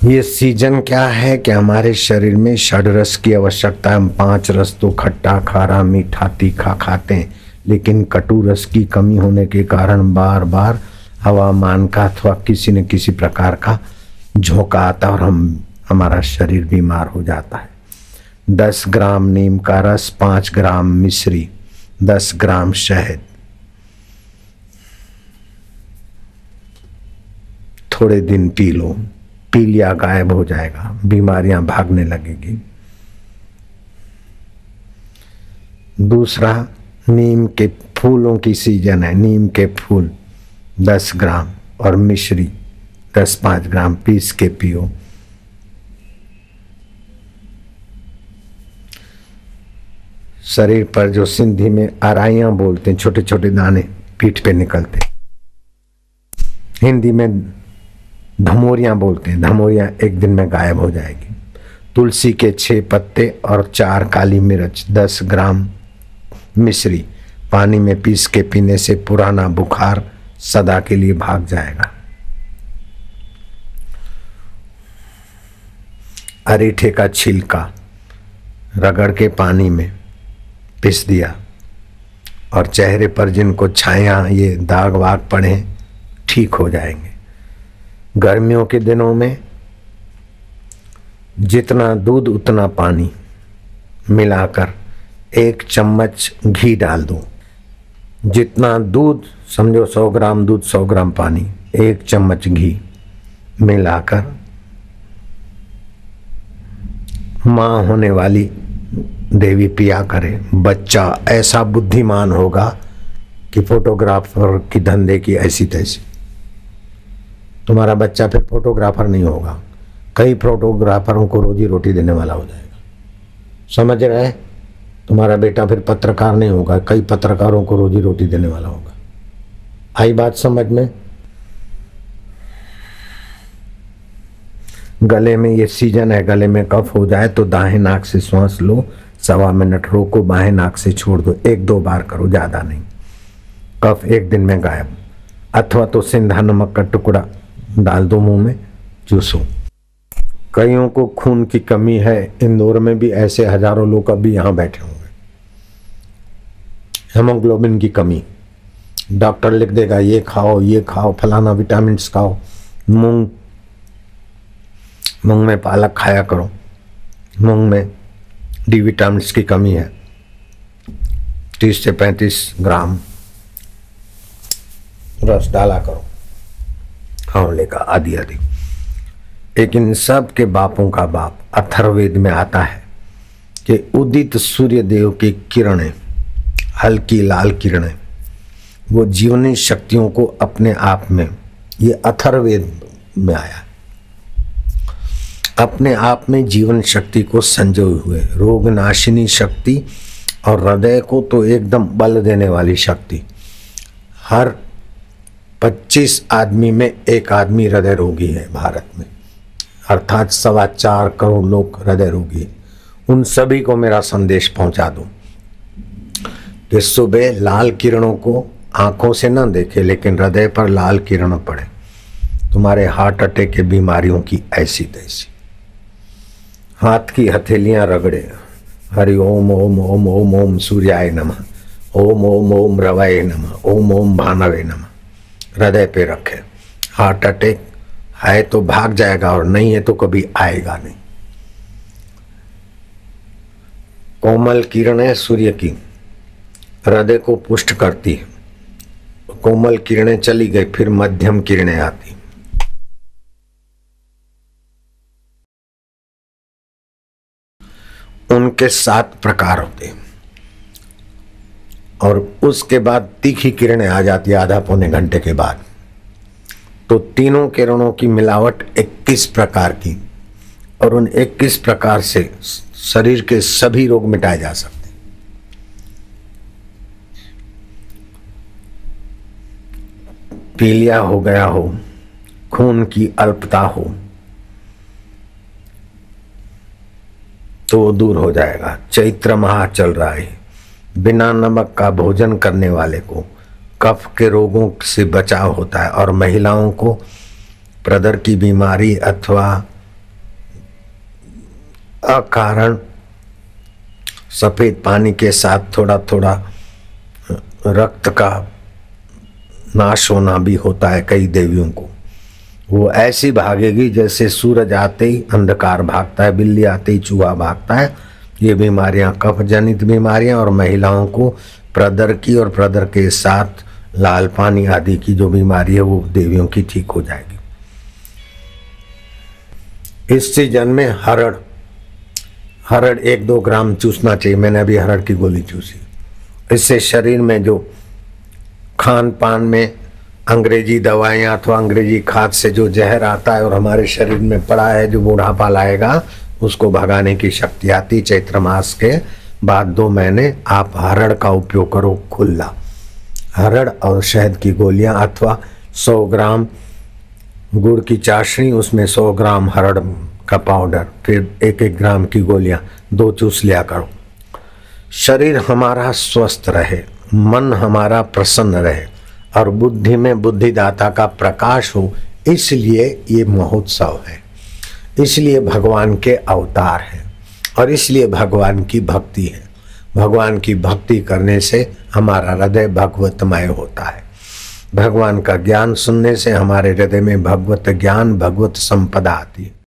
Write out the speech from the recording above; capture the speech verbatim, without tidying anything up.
ये सीजन क्या है कि हमारे शरीर में षड रस की आवश्यकता है। हम पांच रस तो खट्टा, खारा, मीठा, तीखा खाते हैं, लेकिन कटु रस की कमी होने के कारण बार बार हवामान का अथवा किसी न किसी प्रकार का झोंका आता है और हम हमारा शरीर बीमार हो जाता है। दस ग्राम नीम का रस, पांच ग्राम मिश्री, दस ग्राम शहद, थोड़े दिन पी लो, पी लिया गायब हो जाएगा, बीमारियां भागने लगेगी। दूसरा, नीम के फूलों की सीजन है, नीम के फूल दस ग्राम और मिश्री दस पाँच ग्राम पीस के पियो। शरीर पर जो सिंधी में अराइयां बोलते हैं, छोटे छोटे दाने पीठ पे निकलते, हिंदी में धमोरियां बोलते हैं, धमोरियां एक दिन में गायब हो जाएगी। तुलसी के छह पत्ते और चार काली मिर्च, दस ग्राम मिश्री पानी में पीस के पीने से पुराना बुखार सदा के लिए भाग जाएगा। अरीठे का छिलका रगड़ के पानी में पीस दिया और चेहरे पर जिनको छाया, ये दाग वाग पड़े, ठीक हो जाएंगे। गर्मियों के दिनों में जितना दूध उतना पानी मिलाकर एक चम्मच घी डाल दो। जितना दूध, समझो सौ ग्राम दूध, सौ ग्राम पानी, एक चम्मच घी मिलाकर मां होने वाली देवी पिया करे। बच्चा ऐसा बुद्धिमान होगा कि फोटोग्राफर की धंधे की ऐसी तैसी। तुम्हारा बच्चा फिर फोटोग्राफर नहीं होगा, कई फोटोग्राफरों को रोजी रोटी देने वाला हो जाएगा। समझ रहे? तुम्हारा बेटा फिर पत्रकार नहीं होगा, कई पत्रकारों को रोजी रोटी देने वाला होगा। आई बात समझ में? गले में ये सीजन है, गले में कफ हो जाए तो दाहिने नाक से श्वास लो, सवा मिनट रोको, बाएं नाक से छोड़ दो, एक दो बार करो, ज्यादा नहीं। कफ एक दिन में गायब। अथवा तो सिंधा नमक का टुकड़ा डाल दो मुंह में, चूसो। कईयों को खून की कमी है, इंदौर में भी ऐसे हजारों लोग अभी यहां बैठे होंगे। हेमोग्लोबिन की कमी, डॉक्टर लिख देगा ये खाओ, ये खाओ, फलाना विटामिन खाओ। मूंग मूंग में पालक खाया करो, मूंग में डी विटामिन की कमी है। तीस से पैंतीस ग्राम रस डाला करो, आंवले का आदि आदि। लेकिन सब के बापों का बाप अथर्ववेद में आता है कि उदित सूर्य देव की किरणें, हल्की लाल किरणें, वो जीवनी शक्तियों को अपने आप में, ये अथर्ववेद में आया, अपने आप में जीवन शक्ति को संजोए हुए, रोग नाशिनी शक्ति और हृदय को तो एकदम बल देने वाली शक्ति। हर पच्चीस आदमी में एक आदमी हृदय रोगी है भारत में, अर्थात सवा चार करोड़ लोग हृदय रोगी हैं। उन सभी को मेरा संदेश पहुंचा दूं कि सुबह लाल किरणों को आंखों से न देखे, लेकिन हृदय पर लाल किरण पड़े, तुम्हारे हार्ट अटैक के बीमारियों की ऐसी तैसी। हाथ की हथेलियां रगड़े, हरि ओम ओम ओम ओम ओम सूर्याय नमः, ओम ओम ओम रवाय नमः, ओम ओम भानवे नमः, हृदय पे रखे। हार्ट अटैक है तो भाग जाएगा और नहीं है तो कभी आएगा नहीं। कोमल किरणें सूर्य की हृदय को पुष्ट करती है। कोमल किरणें चली गई, फिर मध्यम किरणें आती। उनके सात प्रकार होते हैं और उसके बाद तीखी किरणें आ जाती है आधा पौने घंटे के बाद। तो तीनों किरणों की मिलावट इक्कीस प्रकार की, और उन इक्कीस प्रकार से शरीर के सभी रोग मिटाए जा सकते हैं। पीलिया हो गया हो, खून की अल्पता हो तो वो दूर हो जाएगा। चैत्र माह चल रहा है, बिना नमक का भोजन करने वाले को कफ के रोगों से बचाव होता है। और महिलाओं को प्रदर की बीमारी अथवा अकारण सफेद पानी के साथ थोड़ा थोड़ा रक्त का नाश होना भी होता है कई देवियों को। वो ऐसी भागेगी जैसे सूरज आते ही अंधकार भागता है, बिल्ली आते ही चूहा भागता है। ये बीमारियां कफ जनित बीमारियां, और महिलाओं को प्रदर की और प्रदर के साथ लाल पानी आदि की जो बीमारी है वो देवियों की ठीक हो जाएगी। इस सीजन में हरड़ हरड़ एक दो ग्राम चूसना चाहिए। मैंने अभी हरड़ की गोली चूसी। इससे शरीर में जो खान पान में अंग्रेजी दवाइयाँ अथवा अंग्रेजी खाद से जो जहर आता है और हमारे शरीर में पड़ा है, जो बूढ़ापा लाएगा, उसको भगाने की शक्ति आती। चैत्र मास के बाद दो महीने आप हरड़ का उपयोग करो खुला। हरड़ और शहद की गोलियां अथवा सौ ग्राम गुड़ की चाशनी, उसमें सौ ग्राम हरड़ का पाउडर, फिर एक एक ग्राम की गोलियां दो चूस लिया करो। शरीर हमारा स्वस्थ रहे, मन हमारा प्रसन्न रहे और बुद्धि में बुद्धिदाता का प्रकाश हो, इसलिए ये महोत्सव है, इसलिए भगवान के अवतार हैं और इसलिए भगवान की भक्ति है। भगवान की भक्ति करने से हमारा हृदय भगवतमय होता है। भगवान का ज्ञान सुनने से हमारे हृदय में भगवत ज्ञान, भगवत संपदा आती है।